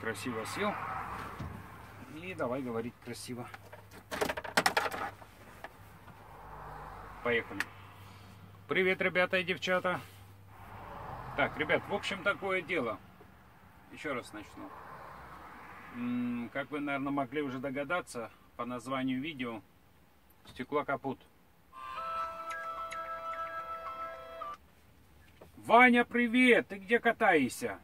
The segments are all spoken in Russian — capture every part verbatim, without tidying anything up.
красиво сел. И давай говорить красиво. Поехали. Привет, ребята и девчата. Так, ребят, в общем, такое дело. Еще раз начну. Как вы, наверное, могли уже догадаться по названию видео, стеклокапут. Ваня, привет! Ты где катаешься?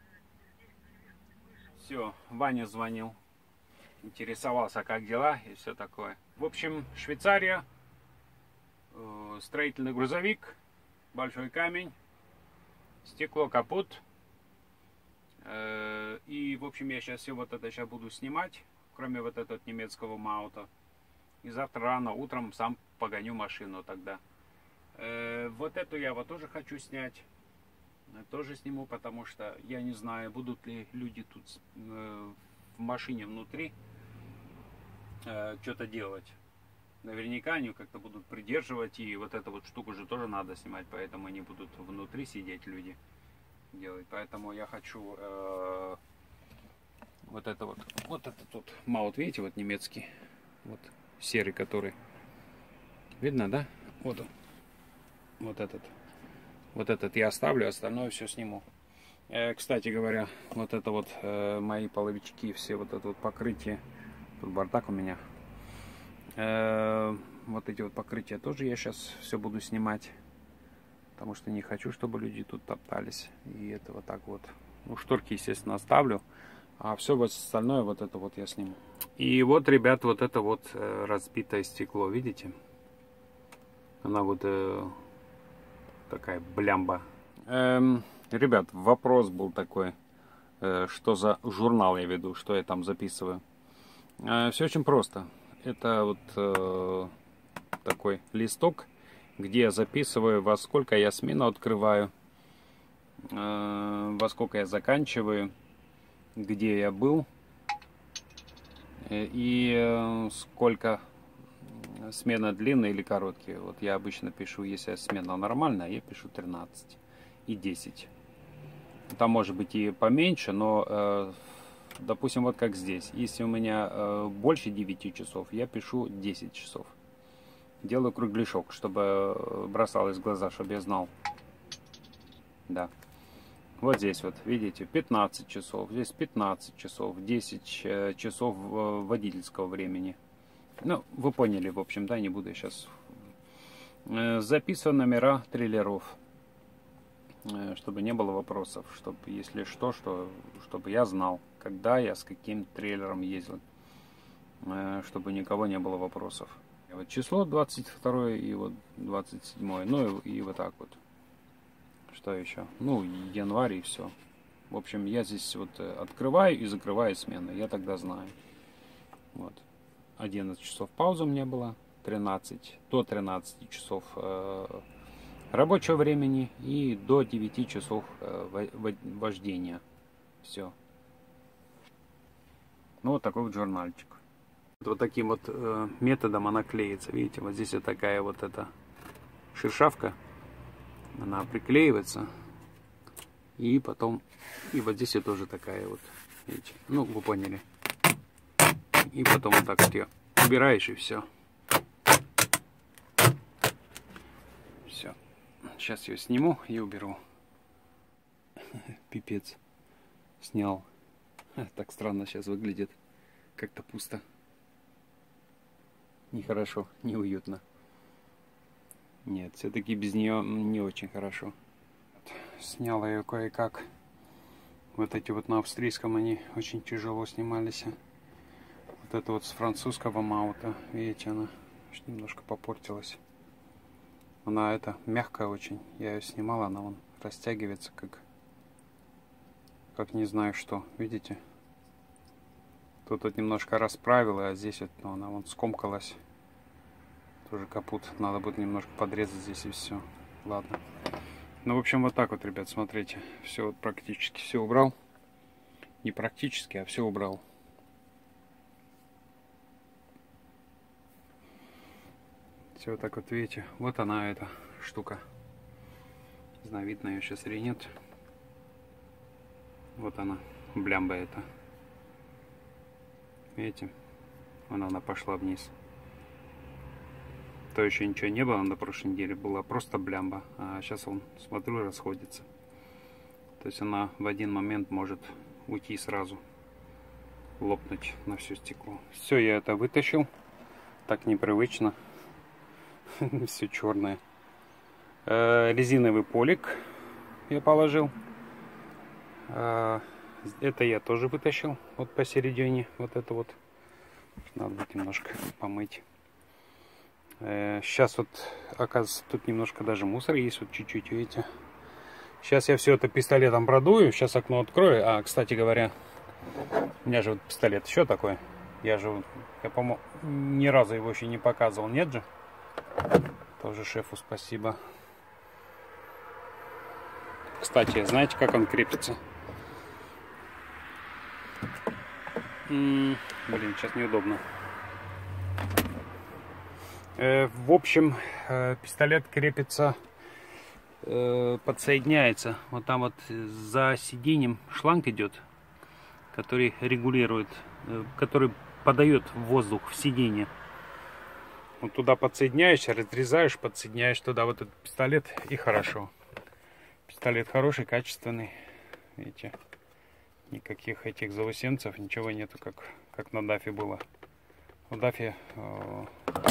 Все, Ваня звонил. Интересовался, как дела и все такое. В общем, Швейцария. Э, строительный грузовик. Большой камень. Стекло, капут. Э, и, в общем, я сейчас все вот это сейчас буду снимать. Кроме вот этого немецкого маута. И завтра рано утром сам погоню машину тогда. Э, вот эту я вот тоже хочу снять. Тоже сниму, потому что я не знаю, будут ли люди тут э, в машине внутри э, что-то делать. Наверняка они как-то будут придерживать, и вот эту вот штуку же тоже надо снимать, поэтому они будут внутри сидеть, люди делать. Поэтому я хочу э, вот это вот, вот этот вот маут, видите, вот немецкий, вот серый, который, видно, да? Вот он, вот этот. Вот этот я оставлю, остальное все сниму. Э, кстати говоря, вот это вот э, мои половички, все вот это вот покрытие. Тут бардак у меня. Э, вот эти вот покрытия тоже я сейчас все буду снимать. Потому что не хочу, чтобы люди тут топтались. И это вот так вот. Ну, шторки, естественно, оставлю. А все вот остальное вот это вот я сниму. И вот, ребят, вот это вот э, разбитое стекло, видите? Она вот... Э, такая блямба. Эм, ребят, вопрос был такой, э, что за журнал я веду, что я там записываю. Э, все очень просто. Это вот э, такой листок, где я записываю, во сколько я смену открываю, э, во сколько я заканчиваю, где я был э, и э, сколько смена длинная или короткие. Вот я обычно пишу, если смена нормальная, я пишу тринадцать и десять. Там может быть и поменьше, но э, допустим, вот как здесь. Если у меня э, больше девяти часов, я пишу десять часов. Делаю кругляшок, чтобы бросалось в глаза, чтобы я знал. Да. Вот здесь вот, видите, пятнадцать часов. Здесь пятнадцать часов, десять часов водительского времени. Ну, вы поняли, в общем, да, не буду я сейчас. Записываю номера трейлеров, чтобы не было вопросов, чтобы, если что, что, чтобы я знал, когда я с каким трейлером ездил, чтобы никого не было вопросов. Вот число двадцать второе и вот двадцать седьмое, ну и, и вот так вот. Что еще? Ну, январь и все. В общем, я здесь вот открываю и закрываю смены, я тогда знаю. Вот. одиннадцать часов паузы у меня было, тринадцать, до тринадцати часов э, рабочего времени и до девяти часов э, вождения. Все. Ну, вот такой вот журнальчик. Вот таким вот э, методом она клеится. Видите, вот здесь вот такая вот эта шершавка. Она приклеивается. И потом, и вот здесь вот тоже такая вот, видите, ну, вы поняли. И потом вот так вот ее убираешь, и все. Все. Сейчас ее сниму и уберу. Пипец. Снял. Так странно сейчас выглядит. Как-то пусто. Нехорошо, неуютно. Нет, все-таки без нее не очень хорошо. Снял ее кое-как. Вот эти вот на австрийском они очень тяжело снимались. Вот это вот с французского маута, видите, она немножко попортилась. Она это мягкая очень. Я ее снимал, она вон растягивается как, как не знаю что. Видите? Тут вот немножко расправила, а здесь вот ну, она вон скомкалась. Тоже капут. Надо будет немножко подрезать здесь и все. Ладно. Ну, в общем, вот так вот, ребят, смотрите. Все вот практически все убрал. Не практически, а все убрал. Все вот так вот, видите. Вот она, эта штука. Не знаю, видно ее сейчас или нет. Вот она, блямба эта. Видите? Вон она пошла вниз. То еще ничего не было на прошлой неделе. Была просто блямба. А сейчас, он, смотрю, расходится. То есть она в один момент может уйти сразу. Лопнуть на все стекло. Все, я это вытащил. Так непривычно. Все черное. Резиновый полик я положил. Это я тоже вытащил. Вот посередине. Вот это вот. Надо будет немножко помыть. Сейчас вот, оказывается, тут немножко даже мусор есть. Вот чуть-чуть, видите. Сейчас я все это пистолетом продую. Сейчас окно открою. А, кстати говоря, у меня же вот пистолет еще такой. Я же, я, по-моему, ни разу его еще не показывал. Нет же? Тоже шефу спасибо. Кстати, знаете, как он крепится? М-м, блин, сейчас неудобно. Э, в общем, э, пистолет крепится, э, подсоединяется. Вот там вот за сиденьем шланг идет, который регулирует, э, который подает воздух в сиденье. Вот туда подсоединяешься, разрезаешь, подсоединяешь туда вот этот пистолет, и хорошо. Пистолет хороший, качественный. Видите, никаких этих заусенцев, ничего нету, как, как на дафе было. В дафе, э,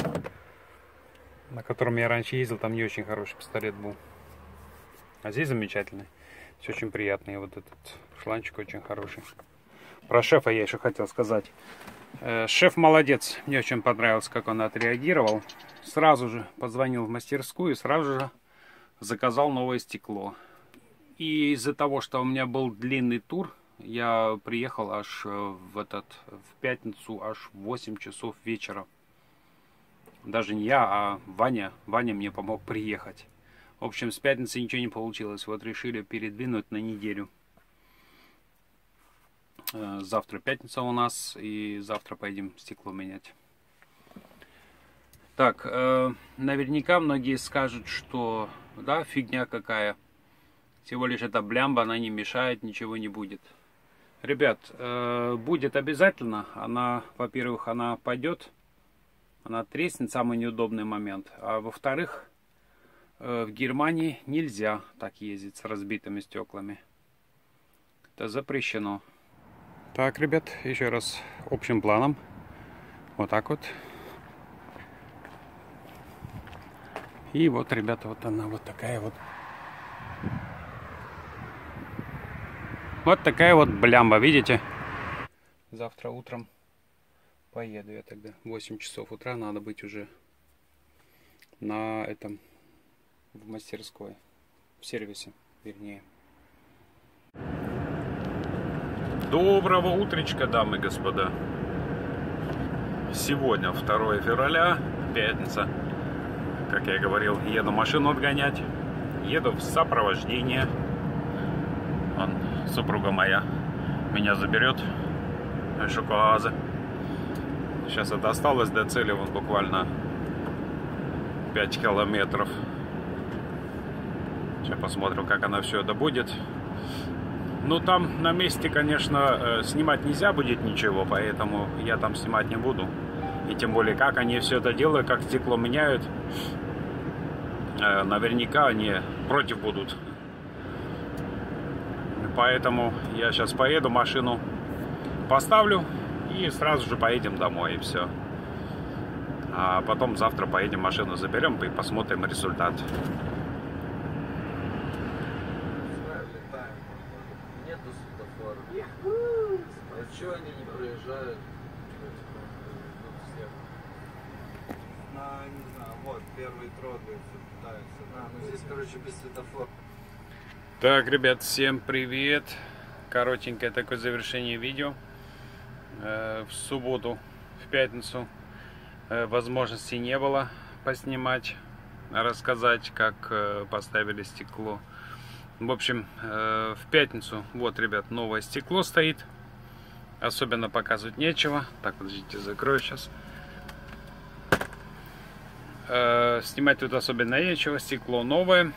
на котором я раньше ездил, там не очень хороший пистолет был. А здесь замечательный. Все очень приятный. Вот этот шланчик очень хороший. Про шефа я еще хотел сказать. Э, шеф молодец. Мне очень понравилось, как он отреагировал. Сразу же позвонил в мастерскую и сразу же заказал новое стекло. И из-за того, что у меня был длинный тур, я приехал аж в, этот, в пятницу, аж в восемь часов вечера. Даже не я, а Ваня. Ваня мне помог приехать. В общем, с пятницы ничего не получилось. Вот решили передвинуть на неделю. Завтра пятница у нас, и завтра поедем стекло менять. Так, э, наверняка многие скажут, что да, фигня какая. Всего лишь эта блямба, она не мешает, ничего не будет. Ребят, э, будет обязательно. Она, во-первых, она пойдет, она треснет в самый неудобный момент. А во-вторых, э, в Германии нельзя так ездить с разбитыми стеклами. Это запрещено. Так, ребят, еще раз общим планом. Вот так вот. И вот, ребята, вот она вот такая вот. Вот такая вот блямба, видите? Завтра утром поеду я тогда. В восемь часов утра надо быть уже на этом, в мастерской, в сервисе, вернее. Доброго утречка, дамы и господа. Сегодня второе февраля, пятница. Как я говорил, еду машину отгонять. Еду в сопровождение. Вон, супруга моя меня заберет. Шоколады. Сейчас это осталось до цели, вот буквально пять километров. Сейчас посмотрим, как она все это будет. Ну, там на месте, конечно, снимать нельзя будет ничего, поэтому я там снимать не буду. И тем более, как они все это делают, как стекло меняют, наверняка они против будут. Поэтому я сейчас поеду, машину поставлю и сразу же поедем домой, и все. А потом завтра поедем, машину заберем и посмотрим результат. Нету светофора. А что они не проезжают? На, не знаю, вот, первый трогается, пытается. А, ну здесь, короче, без светофора. Так, ребят, всем привет. Коротенькое такое завершение видео. Э, в субботу, в пятницу э, возможности не было поснимать, рассказать, как э, поставили стекло. В общем, э, в пятницу, вот, ребят, новое стекло стоит. Особенно показывать нечего. Так, подождите, закрою сейчас. Э, снимать тут особенно нечего. Стекло новое.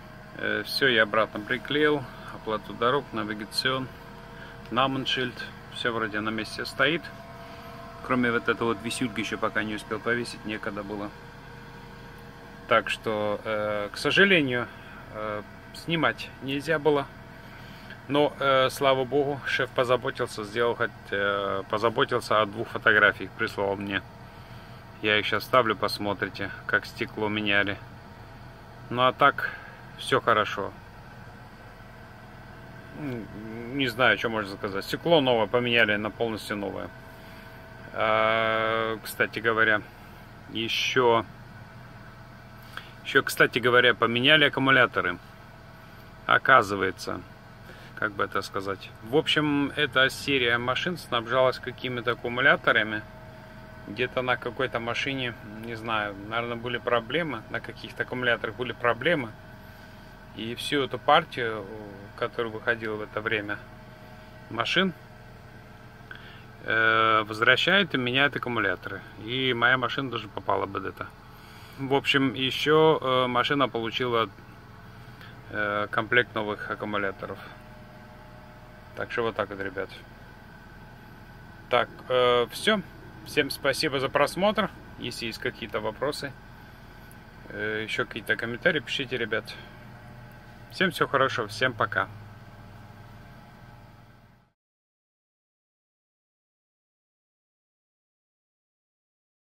Э, все я обратно приклеил. Оплату дорог, навигацион, Наменшильд. Все вроде на месте стоит. Кроме вот этого вот висюльки еще пока не успел повесить, некогда было. Так что, э, к сожалению, э, снимать нельзя было. Но, э, слава богу, шеф позаботился, сделал хоть, э, позаботился о двух фотографиях, прислал мне. Я их сейчас ставлю, посмотрите, как стекло меняли. Ну а так, все хорошо. Не знаю, что можно сказать. Стекло новое поменяли на полностью новое. А, кстати говоря, еще, еще, кстати говоря, поменяли аккумуляторы. Оказывается, как бы это сказать. В общем, эта серия машин снабжалась какими-то аккумуляторами. Где-то на какой-то машине, не знаю, наверное, были проблемы. На каких-то аккумуляторах были проблемы. И всю эту партию, которая выходила в это время машин, э, возвращают и меняют аккумуляторы. И моя машина даже попала под это. В общем, еще э, машина получила э, комплект новых аккумуляторов. Так что вот так вот, ребят. Так, э, все. Всем спасибо за просмотр. Если есть какие-то вопросы, э, еще какие-то комментарии, пишите, ребят. Всем всего хорошего, всем пока.